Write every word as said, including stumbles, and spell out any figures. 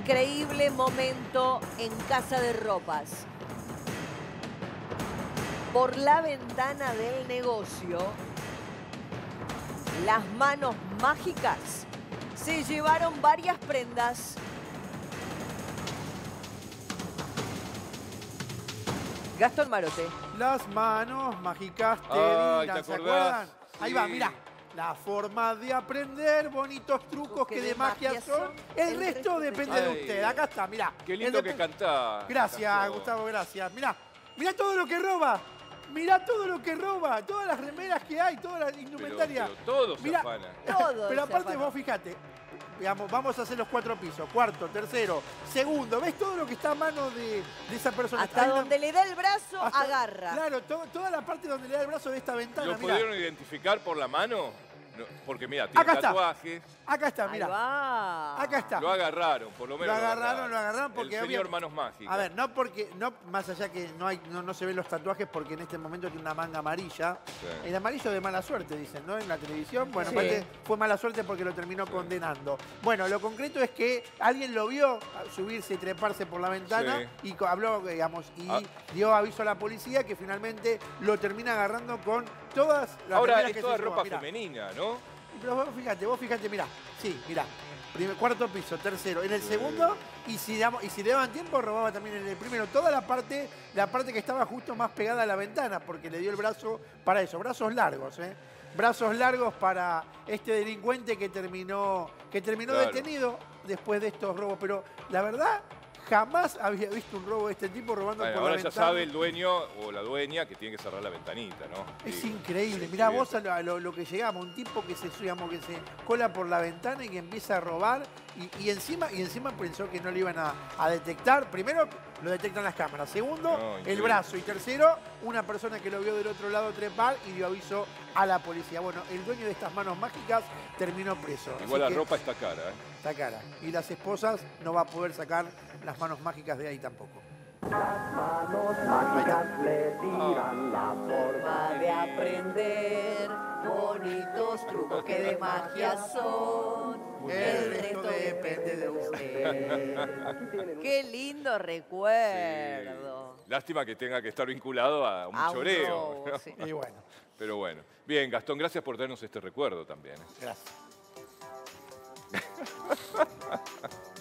increíble momento en Casa de Ropas. Por la ventana del negocio, las manos mágicas se llevaron varias prendas. Gastón Marote. Las manos mágicas te Ay, dirán, ¿te ¿se acordás? acuerdan? Ahí Sí. va, mirá. La forma de aprender, bonitos trucos que, de magia son. El, resto depende de Ay. usted. Acá está, mirá. Qué lindo El que dep- cantás. Gracias, Gastón. Gustavo, gracias. Mirá, mirá todo lo que roba. Mirá todo lo que roba. Todas las remeras que hay, toda la indumentaria. Pero, pero todos se Mirá, afanan. Todo Pero se aparte afanó. vos fíjate, digamos, vamos a hacer los cuatro pisos. Cuarto, tercero, segundo. ¿Ves todo lo que está a mano de, de esa persona? Hasta Hay una- donde le da el brazo, hasta- agarra. Claro, to- toda la parte donde le da el brazo de esta ventana. ¿Lo mirá. pudieron identificar por la mano? No, porque mira, tiene Acá está. tatuajes. Acá está, Ahí mirá. va. Acá está. Lo agarraron, por lo Lo menos. agarraron, lo agarraron porque El había- señor Manos Mágicas. A ver, no porque, no, más allá que no, hay, no, no se ven los tatuajes porque en este momento tiene una manga amarilla. Sí. El amarillo de mala suerte, dicen, ¿no? En la televisión. Bueno, Sí. aparte fue mala suerte porque lo terminó condenando. Bueno, lo concreto es que alguien lo vio subirse y treparse por la ventana Sí. y co- habló, digamos, y Ah. dio aviso a la policía que finalmente lo termina agarrando con todas las Ahora remeras es que toda se suban. ropa Mirá. femenina, ¿no? Pero vos fíjate, vos fíjate, mirá. Sí, mirá. Primer, cuarto piso, tercero. En el segundo, y si, damos, y si le daban tiempo, robaba también en el primero. Toda la parte, la parte que estaba justo más pegada a la ventana, porque le dio el brazo para eso. Brazos largos, ¿eh? Brazos largos para este delincuente que terminó, que terminó Claro. detenido después de estos robos. Pero la verdad, jamás había visto un robo de este tipo robando Bueno, por ahora la ya ventana. sabe el dueño o la dueña que tiene que cerrar la ventanita, ¿no? Es Digo, increíble. sí, Mirá sí, vos a lo, a lo- lo que llegamos, un tipo que se, digamos, que se cola por la ventana y que empieza a robar y, y encima, y encima pensó que no le iban a, a detectar. Primero lo detectan las cámaras. Segundo, No, el increíble. brazo. Y tercero, una persona que lo vio del otro lado trepar y dio aviso a la policía. Bueno, el dueño de estas manos mágicas terminó preso. Así Igual la que ropa está cara, ¿eh? está cara. Y las esposas no va a poder sacar las manos mágicas de ahí tampoco. Manos mágicas le dirán la forma. Forma de aprender, bonitos trucos que de magia son. El resto depende de usted. Qué lindo recuerdo. Lástima que tenga que estar vinculado a un A un choreo. robo, ¿no? sí. Y bueno, Pero bueno. Bien, Gastón, gracias por darnos este recuerdo también. ¿eh? gracias.